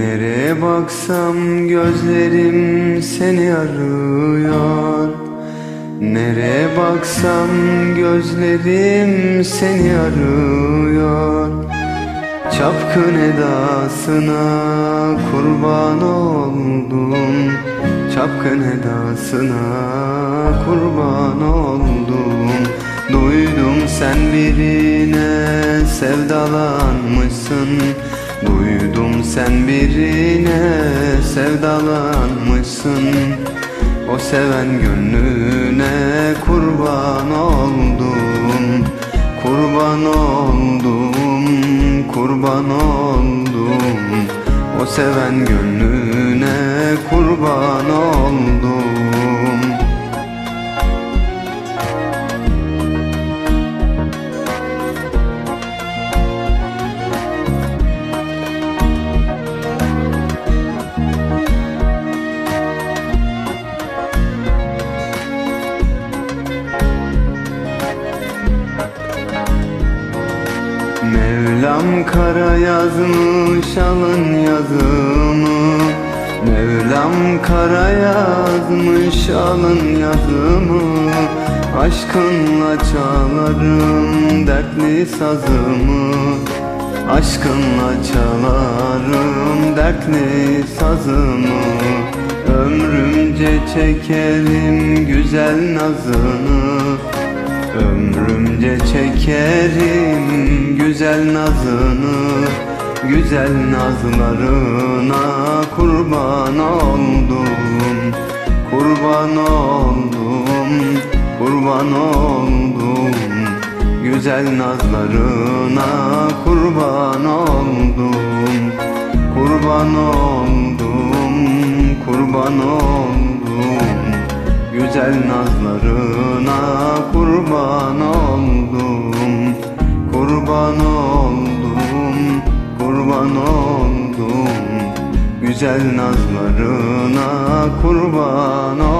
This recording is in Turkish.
Nereye baksam gözlerim seni arıyor. Nereye baksam gözlerim seni arıyor. Çapkın edasına kurban oldum. Çapkın edasına kurban oldum. Duydum sen birine sevdalanmışsın. Duydum sen birine sevdalanmışsın. O seven gönlüne kurban oldum. Kurban oldum, kurban oldum. O seven gönlüne kurban oldum. Mevlam kara yazmış alın yazımı. Mevlam kara yazmış alın yazımı. Aşkınla çalarım dertli sazımı. Aşkınla çalarım dertli sazımı. Ömrümce çekerim güzel nazını. Ömrümce çekerim güzel nazını. Güzel nazlarına kurban oldum. Kurban oldum, kurban oldum. Güzel nazlarına kurban oldum. Kurban oldum, kurban oldum. Güzel nazlarına kurban oldum. Kurban oldum, kurban oldum. Güzel nazlarına kurban oldum.